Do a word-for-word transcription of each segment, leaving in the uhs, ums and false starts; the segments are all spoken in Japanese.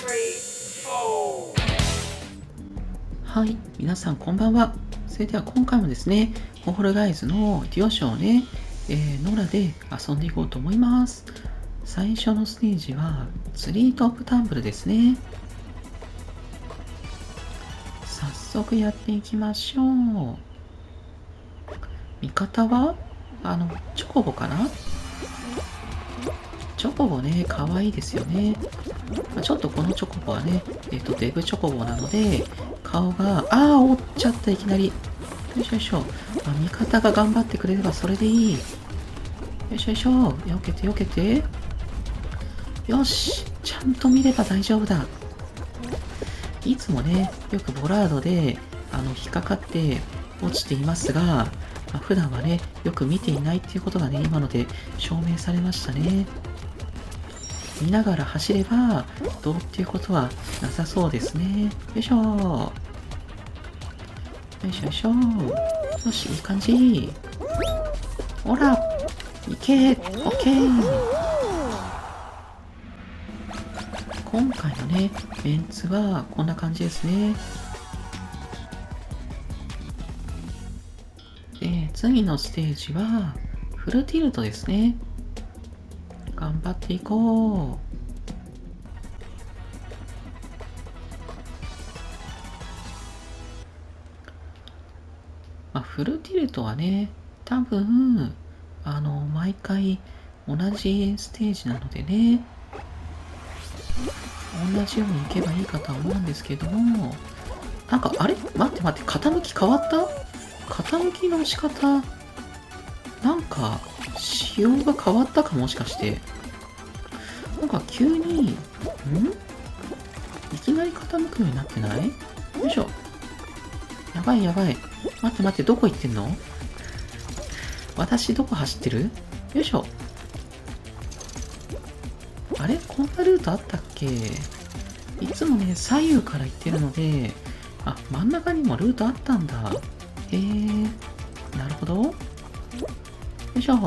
はい、皆さんこんばんは。それでは今回もですね、フォールガイズのデュオショーをね、えー、ノラで遊んでいこうと思います。最初のステージはツリートップタンブルですね。早速やっていきましょう。味方はあのチョコボかな。チョコボね、かわいいですよね。ちょっとこのチョコボはね、えっと、デブチョコボなので、顔が、ああ、折っちゃった、いきなり。よいしょよいしょ。まあ、味方が頑張ってくれればそれでいい。よいしょよいしょ。よけてよけて。よし。ちゃんと見れば大丈夫だ。いつもね、よくボラードで、あの、引っかかって落ちていますが、まあ、普段はね、よく見ていないっていうことがね、今ので証明されましたね。見ながら走ればどうっていうことはなさそうですね。よいしょ。よいしょよいしょ。よし、いい感じ。ほら、いけ。オッケー。今回のね、メンツはこんな感じですね。で、次のステージはフルティルトですね。頑張っていこう。まあ、フルティルトはね、多分、あの、毎回同じステージなのでね、同じように行けばいいかとは思うんですけども、なんか、あれ待って待って、傾き変わった？傾きの仕方、なんか、仕様が変わったかもしかして。なんか急に、ん？いきなり傾くようになってない？よいしょ。やばいやばい。待って待って、どこ行ってんの？私どこ走ってる？よいしょ。あれ？こんなルートあったっけ？いつもね、左右から行ってるので、あ、真ん中にもルートあったんだ。へえ、なるほど。よいしょ。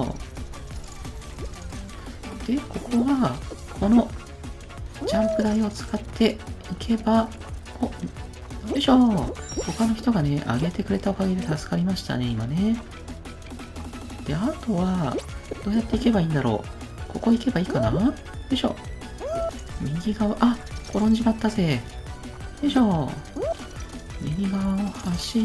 で、ここは、このジャンプ台を使っていけば、お、よいしょ。他の人がね、上げてくれたおかげで助かりましたね、今ね。で、あとは、どうやって行けばいいんだろう。ここ行けばいいかな？よいしょ。右側、あ、転んじまったぜ。よいしょ。右側を走って、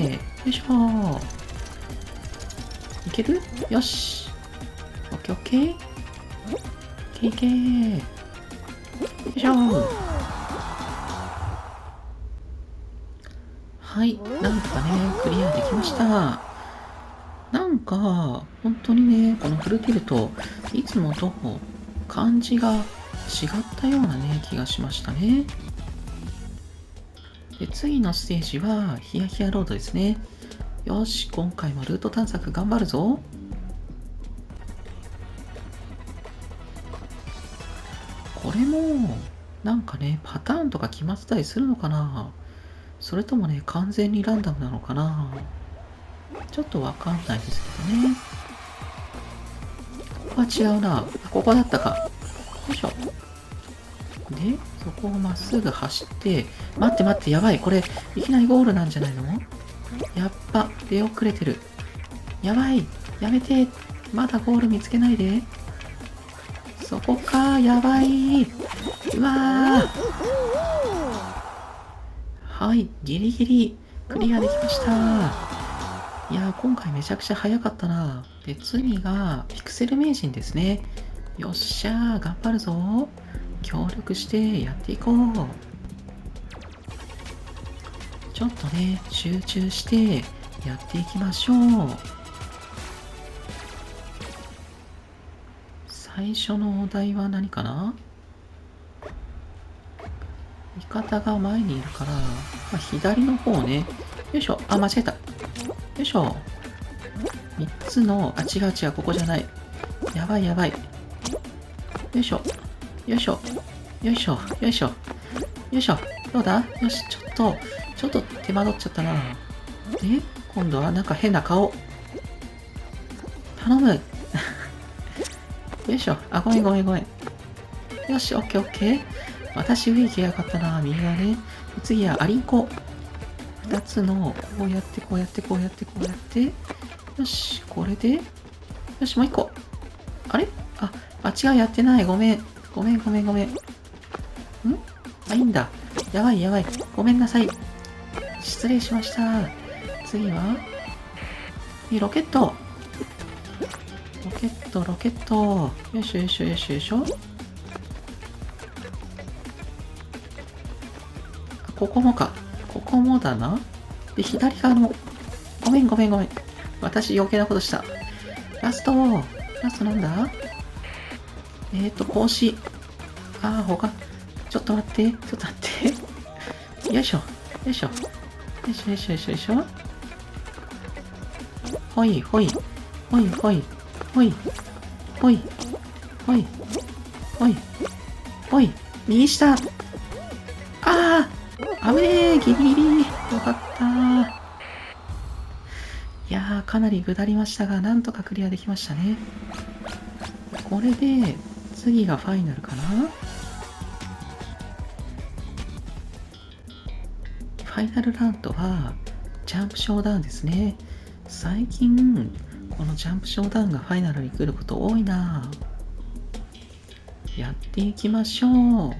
よいしょ。いける？よし。オッケーオッケー。いけいけー。よいしょ。はい、なんとかね、クリアできました。なんか、本当にね、このフルティルト、いつもと感じが違ったようなね、気がしましたね。で、次のステージは、ヒヤヒヤロードですね。よし、今回もルート探索頑張るぞ。これも、なんかね、パターンとか決まってたりするのかな？それともね、完全にランダムなのかな？ちょっとわかんないですけどね。ここは違うな。ここだったか。よいしょ。で、そこをまっすぐ走って、待って待って、やばい。これ、いきなりゴールなんじゃないの？やっぱ、出遅れてる。やばい。やめて。まだゴール見つけないで。そこか。やばい。うわー。はい。ギリギリ、クリアできました。いやー、今回めちゃくちゃ早かったな。で、次が、ピクセル名人ですね。よっしゃー、頑張るぞ。協力してやっていこう。ちょっとね、集中してやっていきましょう。最初のお題は何かな？味方が前にいるから、まあ、左の方ね。よいしょ。あ、間違えた。よいしょ。みっつの、あ、違う違う、ここじゃない。やばいやばい。よいしょ。よいしょ。よいしょ。よいしょ。よいしょ。どうだ？よし、ちょっと、ちょっと手間取っちゃったな。で、今度はなんか変な顔。頼む。よいしょ。あ、ごめんごめんごめん。よし、オッケーオッケー。 私上行けやがったな。右側ね。次はアリンコ。二つの、こうやってこうやってこうやってこうやって。よし、これで。よし、もう一個。あれあ、間違いやってない。ごめん。ごめんごめんごめん。んあ、いいんだ。やばいやばい。ごめんなさい。失礼しました。次は、ロケット。ロケット、ロケット。よいしょよいしょよいしょよいしょ。ここもか。ここもだな。で、左側の。ごめんごめんごめん。私余計なことした。ラスト。ラストなんだえーと、格子。ああ、他。ちょっと待って。ちょっと待って。よいしょ。よいしょ。よいしょよいしょよいしょよいしょ。ほいほい。ほいほい。ほい。ほい。ほい。ほい。ほい。右下。ああ危ねえギリギリよかったー。いやー、かなり下りましたが、なんとかクリアできましたね。これで、次がファイナルかな。ファイナルラウンドは、ジャンプショーダウンですね。最近、このジャンプショーダウンがファイナルに来ること多いな。やっていきましょう。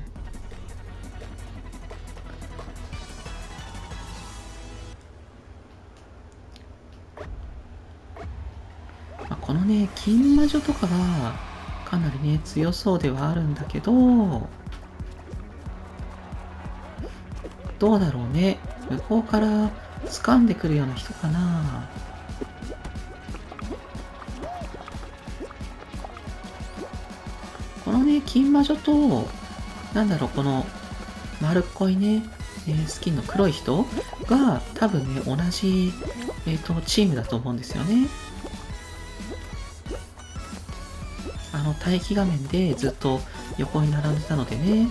まあ、このね、金魔女とかは、かなりね、強そうではあるんだけど、どうだろうね。向こうから掴んでくるような人かな。このね、金魔女と、なんだろう、この丸っこいね、えー、スキンの黒い人が多分ね、同じ、えーと、チームだと思うんですよね。あの、待機画面でずっと横に並んでたのでね。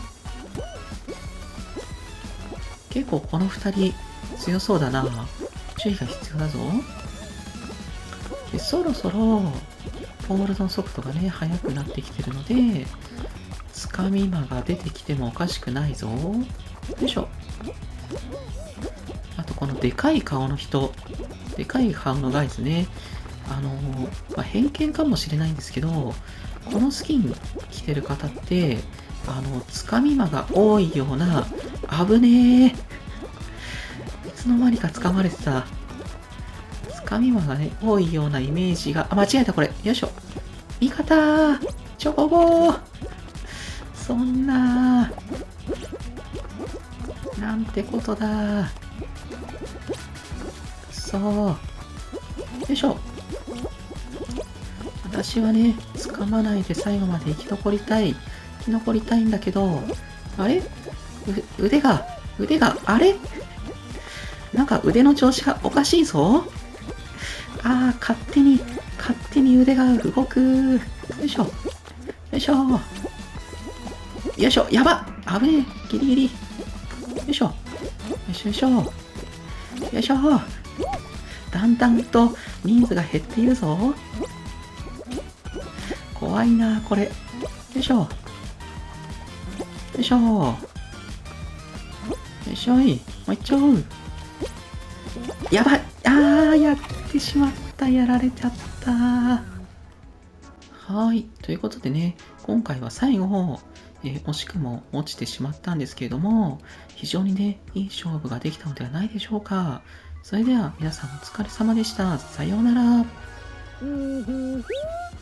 結構このふたり強そうだな。注意が必要だぞ。で、そろそろ、ホールドの速度がね、速くなってきてるので、つかみ魔が出てきてもおかしくないぞ。よいしょ。あとこのでかい顔の人、でかい顔のガイズね。あのー、まあ、偏見かもしれないんですけど、このスキン着てる方って、あの、つかみ魔が多いような、危ねえ。いつの間にか掴まれてた。つかみ魔がね、多いようなイメージが、あ、間違えたこれ。よいしょ。味方チョコボーそんななんてことだ。そう。よいしょ。私はね、掴まないで最後まで生き残りたい。生き残りたいんだけど、あれ腕が、腕が、あれなんか腕の調子がおかしいぞ。ああ、勝手に、勝手に腕が動く。よいしょ。よいしょ。よいしょ。やば危ねえ。ギリギリ。よいしょ。よいしょよいしょ。よいしょ。だんだんと人数が減っているぞ。怖いな、これ。よいしょ。よいしょ。よいしょい。もう一丁。やばい。あー、やってしまった。やられちゃった。はい。ということでね、今回は最後、えー、惜しくも落ちてしまったんですけれども、非常にね、いい勝負ができたのではないでしょうか。それでは皆さんお疲れ様でした。さようなら。